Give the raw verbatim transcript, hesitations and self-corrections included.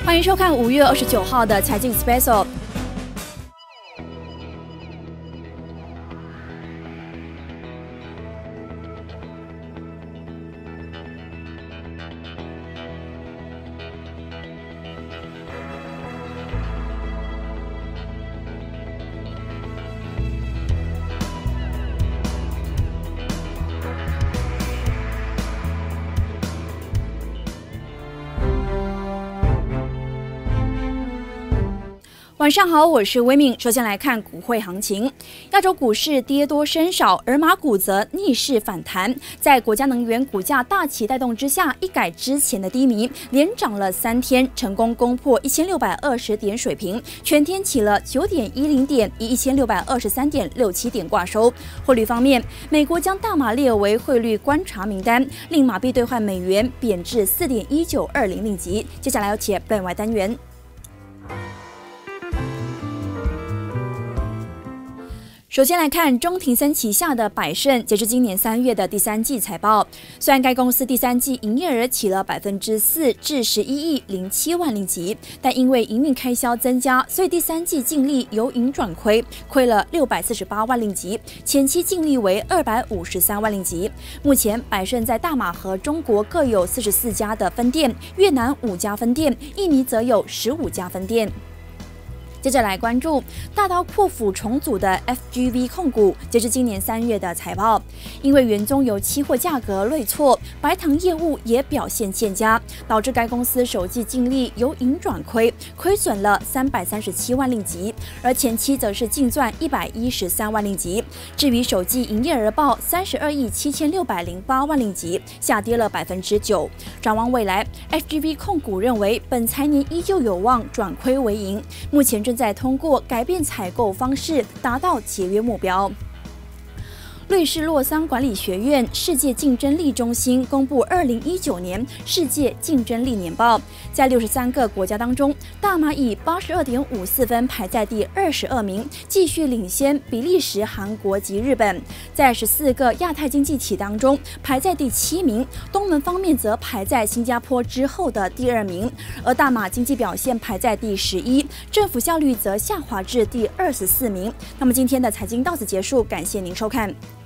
欢迎收看五月二十九号的财经 Special。晚上好，我是威敏。首先来看股汇行情，亚洲股市跌多升少，而马股则逆势反弹。在国家能源股价大起带动之下，一改之前的低迷，连涨了三天，成功攻破一千六百二十点水平，全天起了九点一零点，以一千六百二十三点六七点挂收。汇率方面，美国将大马列为汇率观察名单，令马币兑换美元贬至四点一九二零令吉。接下来有且本外单元。首先来看中庭森旗下的百胜，截至今年三月的第三季财报。虽然该公司第三季营业额起了百分之四至十一亿零七万令吉，但因为营运开销增加，所以第三季净利由盈转亏，亏了六百四十八万令吉，前期净利为二百五十三万令吉。目前百胜在大马和中国各有四十四家的分店，越南五家分店，印尼则有十五家分店。接着来关注大刀阔斧重组的 F G V 控股，截至今年三月的财报，因为原棕油期货价格锐挫，白糖业务也表现欠佳，导致该公司首季净利由盈转亏，亏损了三百三十七万令吉，而前期则是净赚一百一十三万令吉。至于首季营业额报三十二亿七千六百零八万令吉，下跌了百分之九。展望未来 ，F G V 控股认为本财年依旧有望转亏为盈，目前正在通过改变采购方式达到节约目标。瑞士洛桑管理学院世界竞争力中心公布二零一九年世界竞争力年报，在六十三个国家当中，大马以八十二点五四分排在第二十二名，继续领先比利时、韩国及日本。在十四个亚太经济体当中，排在第七名，东盟方面则排在新加坡之后的第二名，而大马经济表现排在第十一，政府效率则下滑至第二十四名。那么今天的财经到此结束，感谢您收看。